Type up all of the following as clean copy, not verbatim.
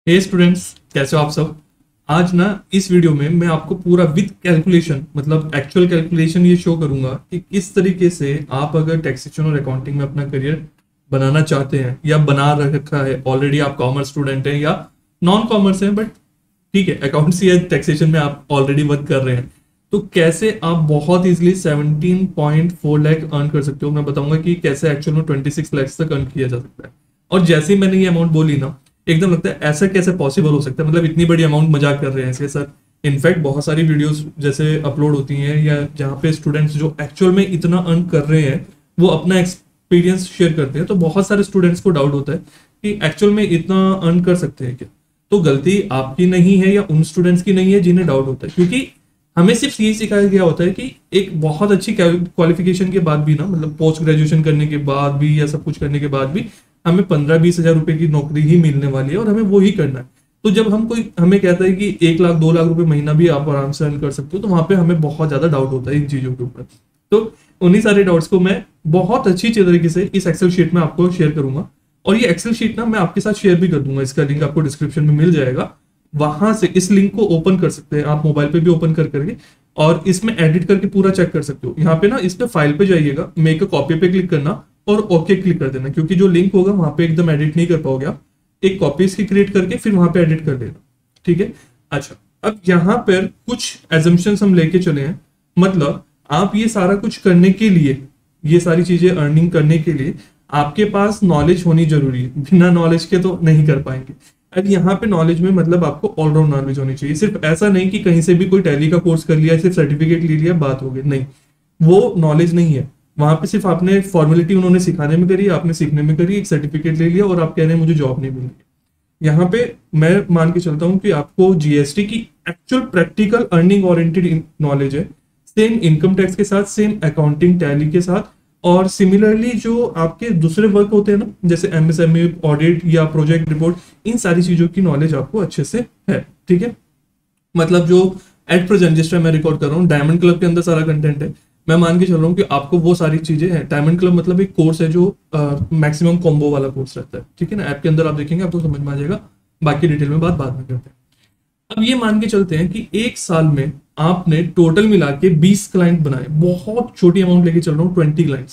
हे students, कैसे हो आप सब। आज ना इस वीडियो में मैं आपको पूरा विद कैलकुलेशन मतलब एक्चुअल कैलकुलेशन ये शो करूंगा कि किस तरीके से आप अगर टैक्सेशन और अकाउंटिंग में अपना करियर बनाना चाहते हैं या बना रखा है ऑलरेडी, आप कॉमर्स स्टूडेंट हैं या नॉन कॉमर्स हैं, बट ठीक है अकाउंट्स या टैक्सेशन में आप ऑलरेडी वर्क कर रहे हैं, तो कैसे आप बहुत इजीली 17.4 लाख अर्न कर सकते हो। मैं बताऊंगा कि कैसे एक्चुअल में 26 लाख तक अर्न किया जा सकता है। और जैसे ही मैंने ये अमाउंट बोली ना, एकदम लगता है ऐसा कैसे पॉसिबल हो सकता है, मतलब इतनी बड़ी अमाउंट मजाक कर रहे हैं इसके सर। इनफैक्ट बहुत सारी वीडियोस जैसे अपलोड होती हैं या जहाँ पे स्टूडेंट्स जो एक्चुअल में इतना अर्न कर रहे हैं वो अपना एक्सपीरियंस शेयर करते हैं, तो बहुत सारे स्टूडेंट्स को डाउट होता है कि एक्चुअल में इतना अर्न कर सकते हैं क्या। तो गलती आपकी नहीं है या उन स्टूडेंट्स की नहीं है जिन्हें डाउट होता है, क्योंकि हमें सिर्फ यही सिखाया गया होता है कि एक बहुत अच्छी क्वालिफिकेशन के बाद भी ना, मतलब पोस्ट ग्रेजुएशन करने के बाद भी या सब कुछ करने के बाद भी हमें 15-20 हजार रुपए की नौकरी ही मिलने वाली है और हमें वो ही करना है। तो जब हम कोई हमें कहता है कि 1 लाख 2 लाख रुपए महीना भी आप आराम से अर्न कर सकते हो, तो वहां पे हमें बहुत ज्यादा डाउट होता है इन चीजों के ऊपर। तो उन्हीं सारे डाउट्स को मैं बहुत अच्छी तरीके से इस एक्सेल शीट में आपको शेयर करूंगा। और ये एक्सेल शीट ना मैं आपके साथ शेयर भी कर दूंगा, इसका लिंक आपको डिस्क्रिप्शन में मिल जाएगा। वहां से इस लिंक को ओपन कर सकते हैं आप, मोबाइल पे भी ओपन करके और इसमें एडिट करके पूरा चेक कर सकते हो। यहाँ पे ना इस पे फाइल पे जाइएगा, मेक अ कॉपी पे क्लिक करना और ओके क्लिक कर देना, क्योंकि जो लिंक होगा वहां पे एकदम एडिट नहीं कर पाओगे आप। एक कॉपी इसकी क्रिएट करके फिर वहां पे एडिट कर देना, ठीक है। अच्छा, अब यहाँ पर कुछ एजम्पशंस हम लेके चले हैं, मतलब आप ये सारा कुछ करने के लिए, ये सारी चीजें अर्निंग करने के लिए आपके पास नॉलेज होनी जरूरी है। बिना नॉलेज के तो नहीं कर पाएंगे। अब यहाँ पे नॉलेज में मतलब आपको ऑलराउंड नॉलेज होनी चाहिए। सिर्फ ऐसा नहीं कि कहीं से भी कोई टैली का कोर्स कर लिया, सिर्फ सर्टिफिकेट ले लिया, बात हो गई, नहीं, वो नॉलेज नहीं है। वहां पे सिर्फ आपने फॉर्मेलिटी उन्होंने सिखाने में करी, आपने सीखने में करी, एक सर्टिफिकेट ले लिया और आप कह रहे हैं मुझे जॉब नहीं मिल रही। यहाँ पे मैं मान के चलता हूँ कि आपको जीएसटी की actual practical earning oriented knowledge है, सेम इनकम टैक्स के साथ, सेम अकाउंटिंग टैली के साथ, और सिमिलरली जो आपके दूसरे वर्क होते हैं ना, जैसे एमएसएमई, ऑडिट या प्रोजेक्ट रिपोर्ट, इन सारी चीजों की नॉलेज आपको अच्छे से है, ठीक है। मतलब जो एट प्रेजेंट जिस टाइम मैं रिकॉर्ड कर रहा हूँ, डायमंड क्लब के अंदर सारा कंटेंट है। मैं मान के चल रहा हूँ कि आपको वो सारी चीजें हैं। डायमंड क्लब मतलब एक कोर्स है जो मैक्सिमम कॉम्बो वाला कोर्स रहता है, ठीक है ना। ऐप के अंदर आप देखेंगे आपको समझ में आ जाएगा, बाकी डिटेल में बात बाद में करते हैं। अब ये मान के चलते हैं कि एक साल में आपने टोटल मिला के 20 क्लाइंट बनाए। बहुत छोटी अमाउंट लेके चल रहा हूँ, 20 क्लाइंट्स।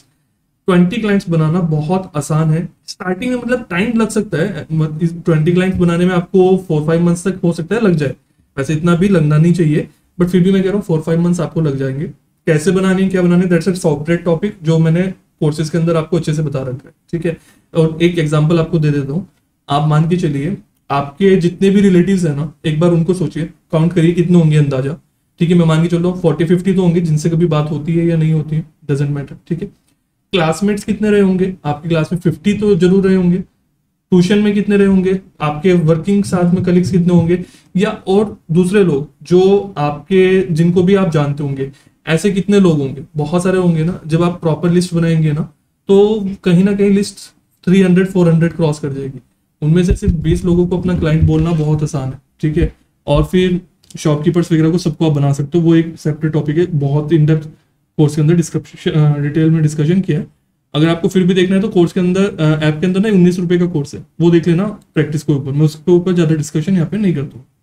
20 क्लाइंट्स बनाना बहुत आसान है। स्टार्टिंग में मतलब टाइम लग सकता है, 20 क्लाइंट्स बनाने में आपको 4-5 मंथ्स तक हो सकता है लग जाए। वैसे इतना भी लगना नहीं चाहिए, बट फिर भी मैं कह रहा हूँ 4-5 मंथ्स आपको लग जाएंगे। कैसे बनाने, क्या बनाने, दैट्स अ सेपरेट टॉपिक जो मैंने कोर्सेज के अंदर आपको अच्छे से बता रखा है, ठीक है। और एक एग्जाम्पल आपको दे देता हूँ। आप मान के चलिए आपके जितने भी रिलेटिव्स है ना, एक बार उनको सोचिए, काउंट करिए कितने होंगे अंदाजा, ठीक है। मैं मान के चल रहा हूँ 40-50 तो होंगे जिनसे कभी बात होती है या नहीं होती है, डजेंट मैटर, ठीक है। क्लासमेट्स कितने रहे होंगे आपकी क्लास में, 50 तो जरूर रहे होंगे। ट्यूशन में कितने रहे होंगे, आपके वर्किंग साथ में कलीग्स कितने होंगे, या और दूसरे लोग जो आपके जिनको भी आप जानते होंगे, ऐसे कितने लोग होंगे, बहुत सारे होंगे ना। जब आप प्रॉपर लिस्ट बनाएंगे ना, तो कहीं ना कहीं लिस्ट 300-400 क्रॉस कर जाएगी। उनमें से सिर्फ 20 लोगों को अपना क्लाइंट बोलना बहुत आसान है, ठीक है। और फिर शॉपकीपर्स वगैरह को सबको आप बना सकते हो, वो एक सेपरेट टॉपिक है, बहुत इन डेप्थ कोर्स के अंदर डिस्क्रिप्शन डिटेल में डिस्कशन किया है। अगर आपको फिर भी देखना है तो कोर्स के अंदर, ऐप के अंदर ना 19 रुपए का कोर्स है, वो देख लेना प्रैक्टिस के ऊपर। मैं उसके ऊपर ज्यादा डिस्कशन यहाँ पे नहीं करता हूँ।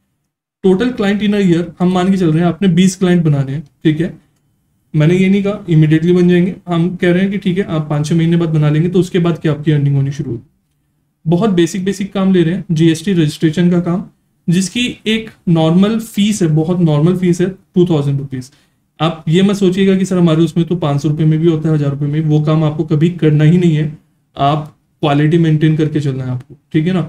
Total client in a year हम मान के चल रहे हैं आपने 20 क्लाइंट बनाने हैं, ठीक है। मैंने ये नहीं कहा इमीडिएटली बन जाएंगे, हम कह रहे हैं कि ठीक है आप 5-6 महीने बाद बना लेंगे, तो उसके बाद क्या आपकी अर्निंग होनी शुरू होगी। बहुत बेसिक काम ले रहे हैं, जीएसटी रजिस्ट्रेशन का काम, जिसकी एक नॉर्मल फीस है, बहुत नॉर्मल फीस है 2000 रुपीज। आप ये मत सोचिएगा कि सर हमारे उसमें तो 500 रुपये में भी होता है, 1000 रुपये में, वो काम आपको कभी करना ही नहीं है। आप क्वालिटी मेंटेन करके चलना है आपको, ठीक है ना।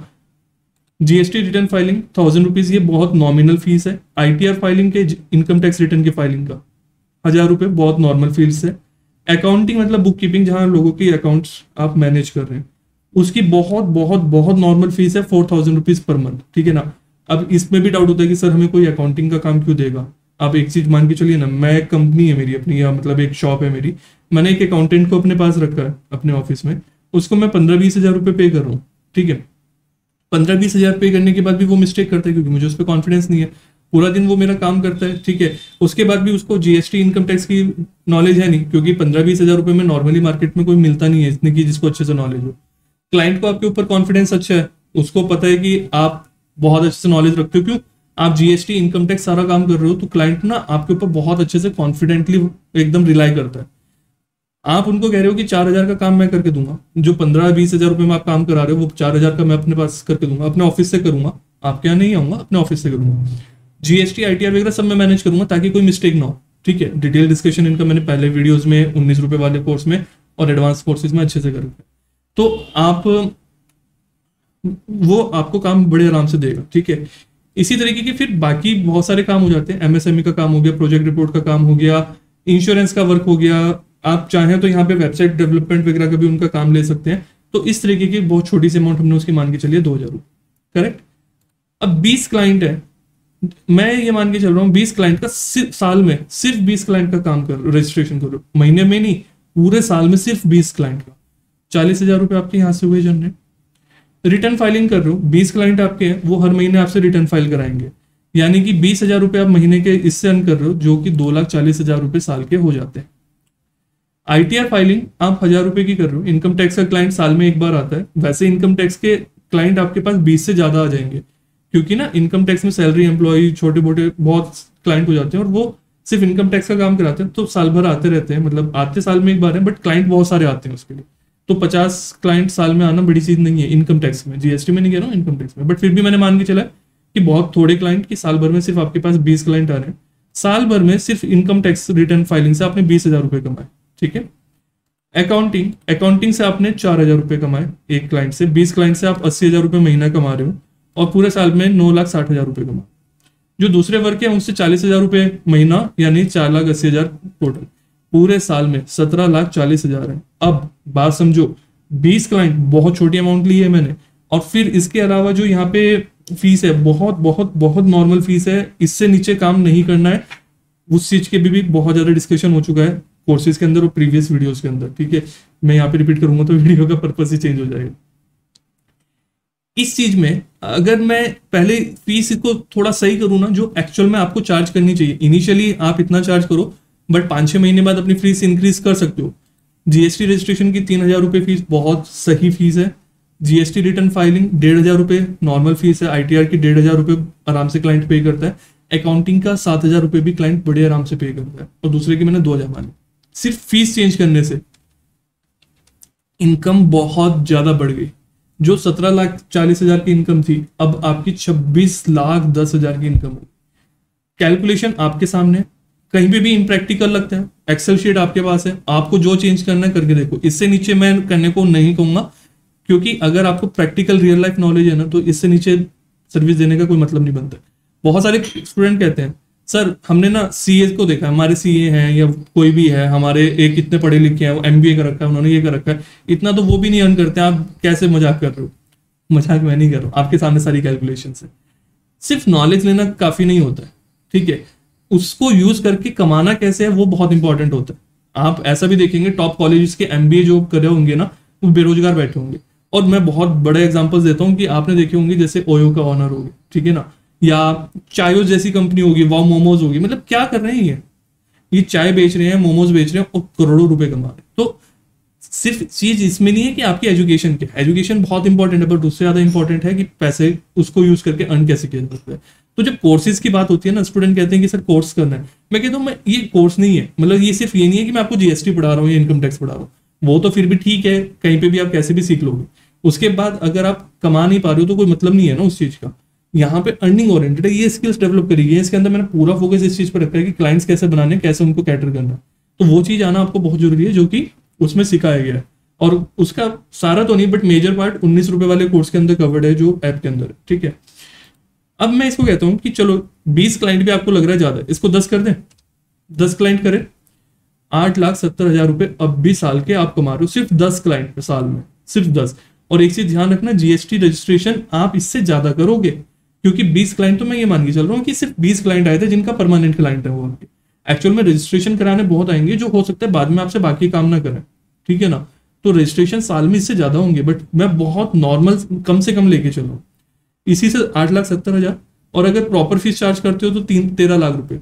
जीएसटी रिटर्न फाइलिंग 1000 रुपीज, ये बहुत नॉमिनल फीस है। आईटीआर फाइलिंग के, इनकम टैक्स रिटर्न की फाइलिंग का 1000 रुपये, बहुत नॉर्मल फीस है। अकाउंटिंग मतलब बुक कीपिंग, जहां लोगों की अकाउंट्स आप मैनेज कर रहे हैं, उसकी बहुत बहुत बहुत नॉर्मल फीस है 4000 रुपीज पर मंथ, ठीक है ना। अब इसमें भी डाउट होता है कि सर हमें कोई अकाउंटिंग का काम क्यों देगा। आप एक चीज मान के चलिए ना, मैं एक कंपनी है मेरी अपनी, या मतलब एक शॉप है मेरी, मैंने एक अकाउंटेंट को अपने पास रखा है अपने ऑफिस में, उसको मैं 15-20 हजार रुपये पे कर रहा हूँ, ठीक है। 15-20 हजार पे करने के बाद भी वो मिस्टेक करता है, क्योंकि मुझे उस पर कॉन्फिडेंस नहीं है। पूरा दिन वो मेरा काम करता है, ठीक है, उसके बाद भी उसको जीएसटी इनकम टैक्स की नॉलेज है नहीं, क्योंकि 15-20 हजार रुपये में नॉर्मली मार्केट में कोई मिलता नहीं है इतने की जिसको अच्छे से नॉलेज हो। क्लाइंट को आपके ऊपर कॉन्फिडेंस अच्छा है, उसको पता है कि आप बहुत अच्छे से नॉलेज रखते हो, क्यों? आप जीएसटी इनकम टैक्स सारा काम कर रहे हो, तो क्लाइंट ना आपके ऊपर बहुत अच्छे से कॉन्फिडेंटली एकदम रिलाई करता है। आप उनको कह रहे हो कि 4,000 का काम मैं करके दूंगा, जो 15-20 हजार रुपए में आप काम करा रहे हो वो 4,000 का मैं अपने पास करके दूंगा, अपने ऑफिस से करूंगा, आपके यहाँ नहीं आऊंगा, अपने ऑफिस से करूंगा। जीएसटी आईटीआर वगैरह सब मैं मैनेज करूंगा ताकि कोई मिस्टेक ना हो, ठीक है। डिटेल डिस्कशन इनका मैंने पहले वीडियोस में 19 रुपए वाले कोर्स में और एडवांस कोर्सेज में अच्छे से कर रखा है। तो आप वो आपको काम बड़े आराम से देगा, ठीक है। इसी तरीके के फिर बाकी बहुत सारे काम हो जाते हैं, एमएसएमई का काम हो गया, प्रोजेक्ट रिपोर्ट का काम हो गया, इंश्योरेंस का वर्क हो गया। आप चाहें तो यहाँ पे वेबसाइट डेवलपमेंट वगैरह का भी उनका काम ले सकते हैं। तो इस तरीके की बहुत छोटी सी अमाउंट हमने उसकी मान के चलिए 2,000 रुपये, करेक्ट। अब 20 क्लाइंट है, मैं ये मान के चल रहा हूँ 20 क्लाइंट का साल में सिर्फ 20 क्लाइंट का काम कर रजिस्ट्रेशन करो, महीने में नहीं, पूरे साल में सिर्फ 20 क्लाइंट का 40,000 रुपये आपके यहाँ से हुए जनरेट। रिटर्न फाइलिंग कर रहे हो, 20 क्लाइंट आपके हैं, वो हर महीने आपसे रिटर्न फाइल कराएंगे, यानी कि 20,000 रुपये आप महीने के इससे अर्न कर रहे हो, जो कि 2,40,000 रुपये साल के हो जाते हैं। आईटीआर फाइलिंग आप 1,000 रुपए की कर रहे हो, इनकम टैक्स का क्लाइंट साल में एक बार आता है, वैसे इनकम टैक्स के क्लाइंट आपके पास 20 से ज्यादा आ जाएंगे, क्योंकि ना इनकम टैक्स में सैलरी एम्प्लॉय छोटे मोटे बहुत क्लाइंट हो जाते हैं और वो सिर्फ इनकम टैक्स का काम कराते हैं, तो साल भर आते रहते हैं, मतलब आते साल में एक बार है, बट क्लाइंट बहुत सारे आते हैं उसके लिए। तो 50 क्लाइंट साल में आना बड़ी चीज नहीं है इनकम टैक्स में, जीएसटी में नहीं कह रहा हूँ, इनकम टैक्स में। बट फिर भी मैंने मान के चला कि बहुत थोड़े क्लाइंट की साल भर में सिर्फ आपके पास 20 क्लाइंट आ रहे हैं, साल भर में सिर्फ इनकम टैक्स रिटर्न फाइलिंग से आपने 20,000 रुपये कमाए, ठीक है। अकाउंटिंग से आपने 4,000 रुपये कमाए एक क्लाइंट से, 20 क्लाइंट से आप 80,000 रुपये महीना कमा रहे हो और पूरे साल में 9,60,000 रुपये कमा। जो दूसरे वर्ग है उनसे 40,000 रुपये महीना, यानी 4,80,000 टोटल, पूरे साल में 17,40,000 है। अब बात समझो, 20 क्लाइंट बहुत छोटी अमाउंट ली है मैंने, और फिर इसके अलावा जो यहाँ पे फीस है बहुत बहुत बहुत नॉर्मल फीस है, इससे नीचे काम नहीं करना है। उस चीज के भी बहुत ज्यादा डिस्कशन हो चुका है कोर्सेज के अंदर और प्रीवियस वीडियोस के अंदर, ठीक है। मैं यहाँ पे रिपीट करूंगा तो वीडियो का पर्पस ही चेंज हो जाएगा। इस चीज में अगर मैं पहले फीस को थोड़ा सही करूँ ना, जो एक्चुअल में आपको चार्ज करनी चाहिए, इनिशियली आप इतना चार्ज करो, बट 5-6 महीने बाद अपनी फीस इंक्रीज कर सकते हो। जीएसटी रजिस्ट्रेशन की 3,000 रुपये फीस बहुत सही फीस है। जीएसटी रिटर्न फाइलिंग 1,500 रुपये नॉर्मल फीस है। आईटीआर की 1,500 रुपये आराम से क्लाइंट पे करता है। अकाउंटिंग का 7,000 रुपये भी क्लाइंट बड़े आराम से पे करता है, और दूसरे की मैंने 2,000 मानी। सिर्फ फीस चेंज करने से इनकम बहुत ज्यादा बढ़ गई। जो 17,40,000 की इनकम थी, अब आपकी 26,10,000 की इनकम हुई। कैलकुलेशन आपके सामने, कहीं पे भी इम्प्रैक्टिकल लगता है, एक्सेल शीट आपके पास है, आपको जो चेंज करना है करके देखो। इससे नीचे मैं करने को नहीं कहूंगा, क्योंकि अगर आपको प्रैक्टिकल रियल लाइफ नॉलेज है ना, तो इससे नीचे सर्विस देने का कोई मतलब नहीं बनता। बहुत सारे स्टूडेंट कहते हैं सर हमने ना सीए को देखा, हमारे सीए हैं या कोई भी है हमारे, एक इतने पढ़े लिखे हैं, वो एमबीए कर रखा है, उन्होंने ये कर रखा है, इतना तो वो भी नहीं अर्न करते, आप कैसे मजाक कर रहे हो? मजाक मैं नहीं कर रहा हूँ, आपके सामने सारी कैलकुलेशन है। सिर्फ नॉलेज लेना काफी नहीं होता है, ठीक है, उसको यूज करके कमाना कैसे है वो बहुत इंपॉर्टेंट होता है। आप ऐसा भी देखेंगे टॉप कॉलेजेस के एमबीए जो कर रहे होंगे ना, वो बेरोजगार बैठे होंगे। और मैं बहुत बड़े एग्जांपल्स देता हूँ कि आपने देखे होंगे, जैसे ओयो का ऑनर हो गया, ठीक है ना, या चायो जैसी कंपनी होगी, वाओ मोमोज होगी, मतलब क्या कर रहे हैं ये चाय बेच रहे हैं, मोमोज बेच रहे हैं और करोड़ों रुपए कमा रहे हैं। तो सिर्फ चीज इसमें नहीं है कि आपकी एजुकेशन क्या, एजुकेशन बहुत इंपॉर्टेंट है, बट उससे ज्यादा इंपॉर्टेंट है कि पैसे उसको यूज करके अर्न कैसे किया जाता है। तो जब कोर्सेज की बात होती है ना, स्टूडेंट कहते हैं कि सर कोर्स करना है, मैं कहता हूँ मैं ये कोर्स नहीं है, मतलब ये सिर्फ ये नहीं है कि मैं आपको जीएसटी पढ़ा रहा हूँ या इनकम टैक्स पढ़ा रहा हूँ, वो तो फिर भी ठीक है, कहीं पे भी आप कैसे भी सीख लोगे। उसके बाद अगर आप कमा नहीं पा रहे हो तो कोई मतलब नहीं है ना उस चीज का। यहाँ पे अर्निंग ओरिएंटेड है, ये स्किल्स डेवलप करी है, इसके अंदर मैंने पूरा फोकस इस चीज पर रखा है कि क्लाइंट्स कैसे बनाने, कैसे उनको कैटर करना, तो वो चीज आना आपको बहुत जरूरी है, जो कि उसमें सिखाया गया है। और उसका सारा तो नहीं, बट मेजर पार्ट 19 रुपए वाले कोर्स के अंदर कवर्ड है, जो ऐप के अंदर है, ठीक है। अब मैं इसको कहता हूँ कि चलो 20 क्लाइंट भी आपको लग रहा है ज्यादा, इसको 10 कर दें, 10 क्लाइंट करें, 8,70,000 रुपए अब भी साल के आप कमा रहे हो, सिर्फ 10 क्लाइंट पे साल में, सिर्फ 10। और एक चीज ध्यान रखना, जीएसटी रजिस्ट्रेशन आप इससे ज्यादा करोगे, क्योंकि 20 क्लाइंट तो मैं ये मान के चल रहा हूँ कि सिर्फ 20 क्लाइंट आए थे जिनका परमानेंट क्लाइंट है वो आपके। एक्चुअल में रजिस्ट्रेशन कराने बहुत आएंगे, जो हो सकता है बाद में आपसे बाकी काम ना करें, ठीक है ना। तो रजिस्ट्रेशन साल में इससे ज्यादा होंगे, बट मैं बहुत नॉर्मल कम से कम लेके चलूँ, इसी से 8,70,000। और अगर प्रॉपर फीस चार्ज करते हो तो 13 लाख रुपए।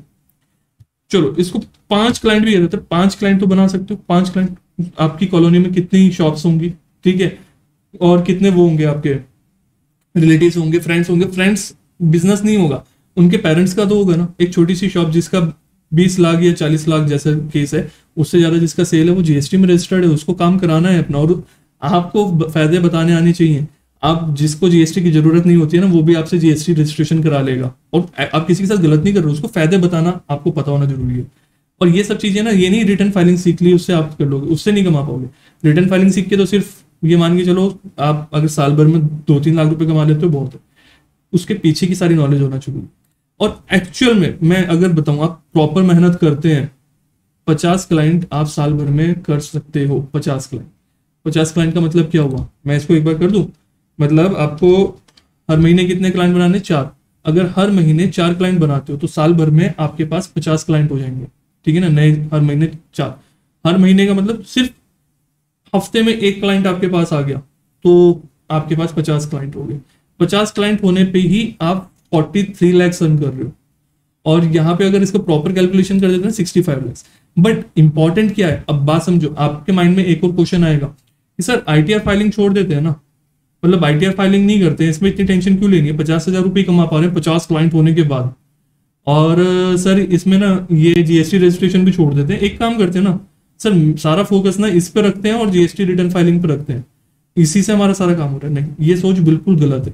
चलो इसको 5 क्लाइंट भी कहते हैं, 5 क्लाइंट तो बना सकते हो। 5 क्लाइंट, आपकी कॉलोनी में कितनी शॉप्स होंगी, ठीक है, और कितने वो होंगे आपके रिलेटिव्स होंगे, फ्रेंड्स होंगे, फ्रेंड्स बिजनेस नहीं होगा, उनके पेरेंट्स का तो होगा ना। एक छोटी सी शॉप जिसका 20 लाख या 40 लाख जैसा केस है, उससे ज्यादा जिसका सेल है वो जीएसटी में रजिस्टर्ड है, उसको काम कराना है अपना, और आपको फायदे बताने आने चाहिए। आप जिसको जीएसटी की जरूरत नहीं होती है ना, वो भी आपसे जीएसटी रजिस्ट्रेशन करा लेगा, और आप किसी के साथ गलत नहीं कर रहे हो, उसको फायदे बताना आपको पता होना जरूरी है। और ये सब चीजें ना, ये नहीं रिटर्न फाइलिंग सीख ली उससे आप कर लोगे, उससे नहीं कमा पाओगे। रिटर्न फाइलिंग सीख के तो सिर्फ ये मान के चलो, आप अगर साल भर में 2-3 लाख रुपए कमा लेते हो बहुत है, उसके पीछे की सारी नॉलेज होना चाहिए। और एक्चुअल में मैं अगर बताऊं, आप प्रॉपर मेहनत करते हैं, 50 क्लाइंट आप साल भर में कर सकते हो। 50 क्लाइंट, 50 क्लाइंट का मतलब क्या हुआ, मैं इसको एक बार कर दूं। मतलब आपको हर महीने कितने क्लाइंट बनाने, 4। अगर हर महीने 4 क्लाइंट बनाते हो तो साल भर में आपके पास 50 क्लाइंट हो जाएंगे, ठीक है ना। नए हर महीने 4, हर महीने का मतलब सिर्फ हफ्ते में 1 क्लाइंट आपके पास आ गया तो आपके पास 50 क्लाइंट हो गए। 50 क्लाइंट होने पे ही आप 43 लाख अर्न कर रहे हो। और यहाँ पे अगर इसका प्रॉपर कैलकुलेशन कर देते हैं 65 लाख। बट इंपॉर्टेंट क्या है, अब बात समझो, आपके माइंड में एक और क्वेश्चन आएगा कि सर आईटीआर फाइलिंग छोड़ देते हैं ना, मतलब आईटीआर फाइलिंग नहीं करते हैं, इसमें इतनी टेंशन क्यों लेनी है, 50,000 रुपये कमा पा रहे हैं 50 क्लाइंट होने के बाद। और सर इसमें ना ये जीएसटी रजिस्ट्रेशन भी छोड़ देते हैं। एक काम करते हैं ना सर, सारा फोकस ना इस पे रखते हैं और जीएसटी रिटर्न फाइलिंग पे रखते हैं, इसी से हमारा सारा काम हो रहा है। नहीं, ये सोच बिल्कुल गलत है।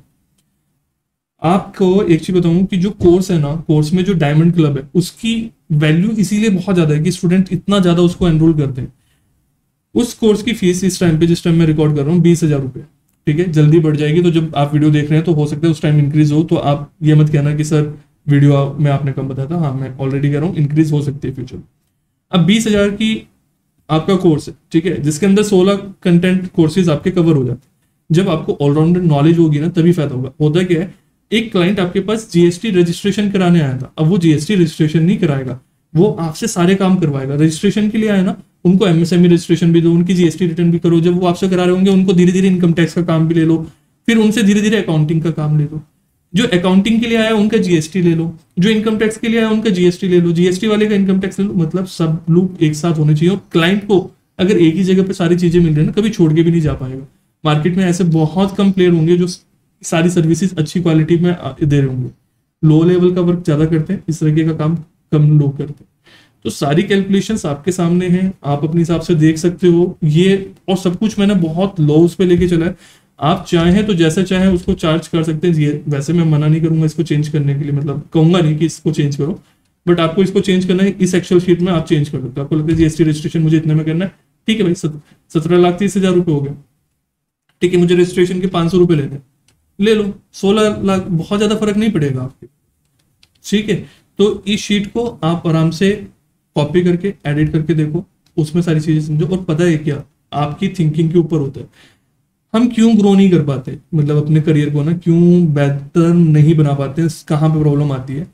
आपको एक चीज बताऊं कि जो कोर्स है ना, कोर्स में जो डायमंड क्लब है उसकी वैल्यू इसीलिए बहुत ज्यादा है कि स्टूडेंट इतना ज्यादा उसको एनरोल करते हैं। उस कोर्स की फीस इस टाइम पे, जिस टाइम मैं रिकॉर्ड कर रहा हूँ, 20,000 रुपये, ठीक है। जल्दी बढ़ जाएगी, तो जब आप वीडियो देख रहे हैं तो हो सकता है उस टाइम इंक्रीज हो, तो आप ये मत कहना कि सर वीडियो में आपने कम बताया था। हाँ, मैं ऑलरेडी कह रहा हूँ इंक्रीज हो सकती है फ्यूचर। अब 20,000 की आपका कोर्स है, ठीक है, जिसके अंदर 16 कंटेंट कोर्सेज आपके कवर हो जाते हैं। जब आपको ऑलराउंडर नॉलेज होगी ना, तभी फायदा होगा। होता क्या है, एक क्लाइंट आपके पास जीएसटी रजिस्ट्रेशन कराने आया था, अब वो जीएसटी रजिस्ट्रेशन नहीं कराएगा, वो आपसे सारे काम करवाएगा। रजिस्ट्रेशन के लिए आया ना, उनको एमएसएमई रजिस्ट्रेशन भी दो, उनकी जीएसटी रिटर्न भी करो। जब वो आपसे करा रहे होंगे, उनको धीरे धीरे इनकम टैक्स का काम भी ले लो, फिर उनसे धीरे धीरे अकाउंटिंग का काम ले लो। जो अकाउंटिंग के लिए आया उनका जीएसटी ले लो, जो इनकम टैक्स के लिए आया उनका जीएसटी ले लो, जीएसटी वाले का इनकम टैक्स ले लो। मतलब सब लोग एक साथ होने चाहिए। और क्लाइंट को अगर एक ही जगह पे सारी चीजें मिल रही है ना, कभी छोड़ के भी नहीं जा पाएगा। मार्केट में ऐसे बहुत कम प्लेयर होंगे जो सारी सर्विसेज अच्छी क्वालिटी में दे रहे होंगे। लो लेवल का वर्क ज्यादा करते हैं, इस तरीके का काम कम लोग करते हैं। तो सारी कैलकुलेशंस आपके सामने हैं, आप अपने हिसाब से देख सकते हो ये। और सब कुछ मैंने बहुत लो उस पे लेके चला है। आप चाहें तो जैसे चाहें उसको चार्ज कर सकते हैं। ये वैसे मैं मना नहीं करूंगा इसको चेंज करने के लिए, मतलब कहूंगा नहीं कि इसको चेंज करो, बट आपको इसको चेंज करना है। इस एक्सेल शीट में आप चेंज कर सकते हो। आपको लगता है जीएसटी रजिस्ट्रेशन मुझे इतने में करना है, ठीक है भाई, 17,30,000 रुपये हो गए, ठीक है, मुझे रजिस्ट्रेशन के 500 रुपये लेने, ले लो। 16 लाख, बहुत ज्यादा फर्क नहीं पड़ेगा आपके, ठीक है। तो इस शीट को आप आराम से कॉपी करके एडिट करके देखो, उसमें सारी चीजें समझो। और पता है क्या, आपकी थिंकिंग के ऊपर होता है। हम क्यों ग्रो नहीं कर पाते, मतलब अपने करियर को ना क्यों बेहतर नहीं बना पाते, कहाँ पे प्रॉब्लम आती है।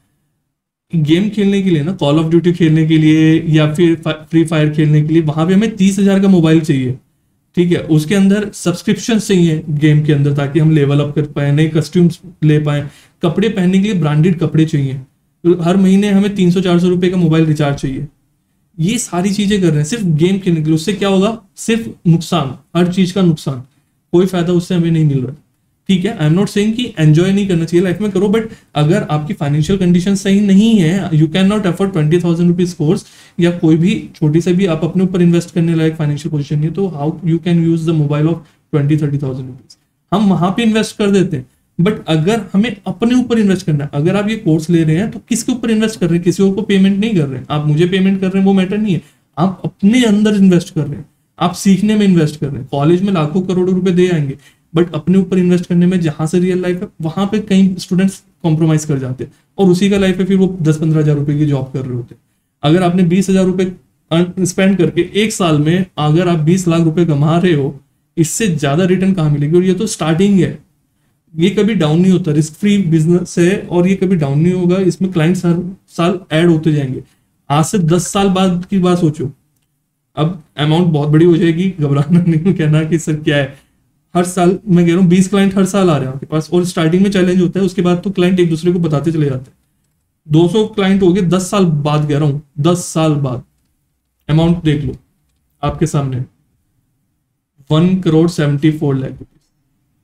गेम खेलने के लिए ना, कॉल ऑफ ड्यूटी खेलने के लिए या फिर फ्री फायर खेलने के लिए, वहां पे हमें 30,000 का मोबाइल चाहिए, ठीक है। उसके अंदर सब्सक्रिप्शन चाहिए गेम के अंदर, ताकि हम लेवल अप कर पाए, नए कस्ट्यूम्स ले पाए। कपड़े पहनने के लिए ब्रांडेड कपड़े चाहिए। हर महीने हमें 300-400 रुपए का मोबाइल रिचार्ज चाहिए। ये सारी चीजें कर रहे हैं सिर्फ गेम खेलने के लिए। उससे क्या होगा, सिर्फ नुकसान, हर चीज का नुकसान, कोई फायदा उससे हमें नहीं मिल रहा। ठीक है, आई एम नॉट सेइंग कि एंजॉय नहीं करना चाहिए लाइफ में, करो, बट अगर आपकी फाइनेंशियल कंडीशन सही नहीं है, you can not afford 20,000 rupees course, या कोई भी छोटी से भी आप अपने ऊपर इन्वेस्ट करने लायक फाइनेंशियल पोजीशन नहीं है, तो how you can use the mobile of 20-30,000 rupees. हम वहां पे इन्वेस्ट कर देते हैं, बट अगर हमें अपने ऊपर इन्वेस्ट करना है, अगर आप ये कोर्स ले रहे हैं तो किसके ऊपर इन्वेस्ट कर रहे हैं, किसी और को पेमेंट नहीं कर रहे हैं। आप मुझे पेमेंट कर रहे हैं वो मैटर नहीं है, आप अपने अंदर इन्वेस्ट कर रहे हैं, आप सीखने में इन्वेस्ट कर रहे हैं। कॉलेज में लाखों करोड़ों रुपए दे आएंगे, बट अपने ऊपर इन्वेस्ट करने में जहां से रियल लाइफ है, वहां पे कई स्टूडेंट्स कॉम्प्रोमाइज कर जाते हैं, और उसी का लाइफ है फिर वो 10-15 हजार रुपए की जॉब कर रहे होते हैं। अगर आपने 20,000 रुपए स्पेंड करके एक साल में अगर आप 20 लाख रुपए कमा रहे हो, इससे ज्यादा रिटर्न कहाँ मिलेगी। और ये तो स्टार्टिंग है, ये कभी डाउन नहीं होता, रिस्क फ्री बिजनेस है और ये कभी डाउन नहीं होगा। इसमें क्लाइंट्स हर साल ऐड होते जाएंगे। आज से 10 साल बाद की बात सोचो, अब अमाउंट बहुत बड़ी हो जाएगी, घबराना नहीं, कहना कि सर क्या है। हर साल मैं कह रहा हूँ 20 क्लाइंट हर साल आ रहे हैं आपके पास, और स्टार्टिंग में चैलेंज होता है, उसके बाद तो क्लाइंट एक दूसरे को बताते चले जाते हैं। 200 क्लाइंट हो गए 10 साल बाद, कह रहा हूँ 10 साल बाद। अमाउंट देख लो आपके सामने, 1,74,00,000 रुपीज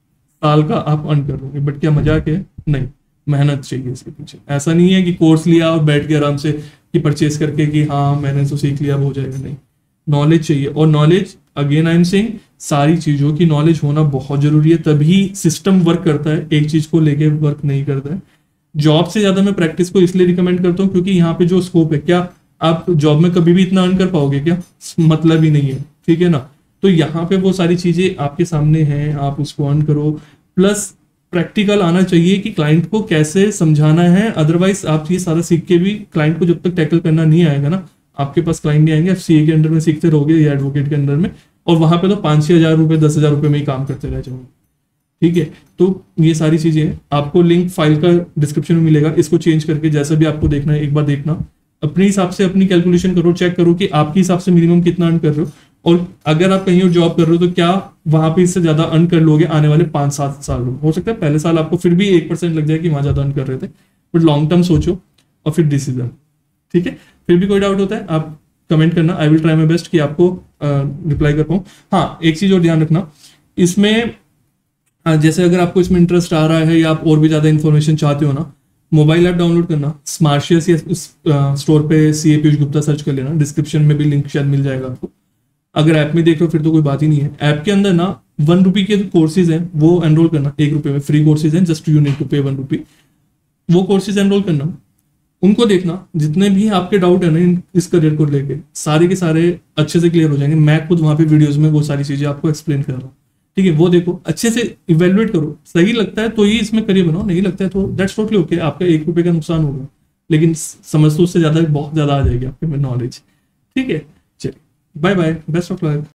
साल का आप अर्न कर लोगे। बट क्या मजाक है? नहीं, मेहनत चाहिए इसके पीछे। ऐसा नहीं है कि कोर्स लिया और बैठ के आराम से कि परचेज करके कि हाँ मैंने तो सीख लिया अब हो जाएगा, नहीं। नॉलेज चाहिए, और knowledge again I am saying सारी चीजों की नॉलेज होना बहुत जरूरी है, तभी सिस्टम वर्क करता है, एक चीज को लेके वर्क नहीं करता है। जॉब से ज्यादा मैं प्रैक्टिस को इसलिए रिकमेंड करता हूँ क्योंकि यहाँ पे जो स्कोप है, क्या आप जॉब में कभी भी इतना अर्न कर पाओगे क्या? मतलब ही नहीं है, ठीक है ना। तो यहाँ पे वो सारी चीजें आपके सामने हैं, आप उसको अर्न करो। प्लस प्रैक्टिकल आना चाहिए कि क्लाइंट को कैसे समझाना है, अदरवाइज आप ये सारा सीख के भी क्लाइंट को जब तक टैकल करना नहीं आएगा ना, आपके पास क्लाइंट नहीं आएंगे। आप सीए के अंडर में सीखते रहोगे या एडवोकेट के अंडर में, और वहां पे तो 5-6 हज़ार रुपए 10 हज़ार रुपए में ही काम करते रह जाओगे, ठीक है। तो ये सारी चीजें हैं, आपको लिंक फाइल का डिस्क्रिप्शन में मिलेगा, इसको चेंज करके जैसा भी आपको देखना है एक बार देखना, अपने हिसाब से अपनी कैलकुलेशन करो, चेक करो कि आपके हिसाब से मिनिमम कितना अर्न कर रहे हो, और अगर आप कहीं और जॉब कर रहे हो तो क्या वहां पे इससे ज्यादा अर्न कर लोगे आने वाले 5-7 साल में। हो सकता है पहले साल आपको फिर भी 1% लग जाए कि वहां ज्यादा अर्न कर रहे थे, बट लॉन्ग टर्म सोचो और फिर डिसीजन, ठीक है। फिर भी कोई डाउट होता है आप कमेंट करना, I will try my best कि आपको रिप्लाई कर पाऊँ। हाँ, एक चीज और ध्यान रखना इसमें, जैसे अगर आपको इसमें इंटरेस्ट आ रहा है या आप और भी ज्यादा इन्फॉर्मेशन चाहते हो ना, मोबाइल ऐप डाउनलोड करना, स्मार्शियस या स्टोर पे सीए पीयूष गुप्ता सर्च कर लेना, डिस्क्रिप्शन में भी लिंक शायद मिल जाएगा आपको। अगर ऐप में देख रहे हो फिर तो कोई बात ही नहीं है। ऐप के अंदर ना 1 रुपी के कोर्सेज हैं वो एनरोल करना, 1 रुपए में फ्री कोर्सेज हैं, just you need to pay 1 रुपी। वो कोर्सेज एनरोल करना, उनको देखना, जितने भी आपके डाउट है ना इस करियर को लेके सारे के सारे अच्छे से क्लियर हो जाएंगे। मैं खुद वहां पे वीडियोस में वो सारी चीजें आपको एक्सप्लेन कर रहा हूँ, ठीक है। वो देखो, अच्छे से इवेल्युएट करो, सही लगता है तो ही इसमें करियर बनाओ, नहीं लगता है तो दैट्स टोटली ओके। आपका 1 रुपए का नुकसान होगा, लेकिन समझ तो उससे ज्यादा बहुत ज्यादा आ जाएगी आपके में नॉलेज, ठीक है। चलिए, bye bye, best of luck.